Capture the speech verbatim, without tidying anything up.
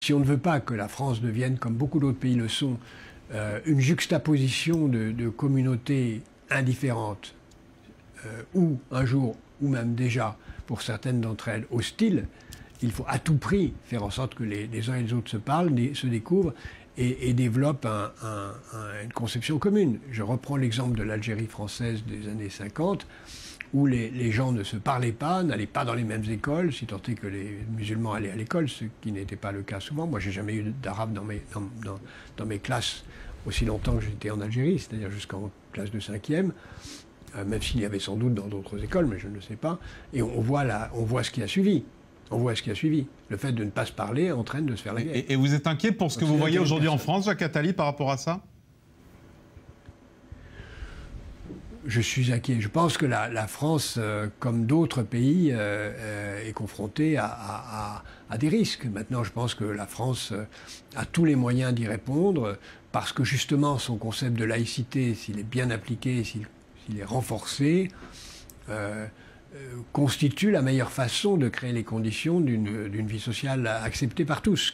si on ne veut pas que la France devienne, comme beaucoup d'autres pays le sont, euh, une juxtaposition de, de communautés indifférentes, euh, ou un jour, ou même déjà, pour certaines d'entre elles, hostiles, il faut à tout prix faire en sorte que les, les uns et les autres se parlent, se découvrent et, et développent un, un, un, une conception commune. Je reprends l'exemple de l'Algérie française des années cinquante, où les, les gens ne se parlaient pas, n'allaient pas dans les mêmes écoles, si tant est que les musulmans allaient à l'école, ce qui n'était pas le cas souvent. Moi, j'ai jamais eu d'arabe dans mes, dans, dans, dans mes classes aussi longtemps que j'étais en Algérie, c'est-à-dire jusqu'en classe de cinquième, euh, même s'il y avait sans doute dans d'autres écoles, mais je ne sais pas. Et on voit, la, on voit ce qui a suivi. On voit ce qui a suivi. Le fait de ne pas se parler entraîne de se faire la guerre. Et, et vous êtes inquiet pour ce que vous voyez aujourd'hui en France, Jacques Attali, par rapport à ça? Je suis inquiet. Je pense que la, la France, euh, comme d'autres pays, euh, euh, est confrontée à, à, à des risques. Maintenant, je pense que la France euh, a tous les moyens d'y répondre, parce que justement, son concept de laïcité, s'il est bien appliqué, s'il s'il est renforcé, euh, euh, constitue la meilleure façon de créer les conditions d'une d'une vie sociale acceptée par tous.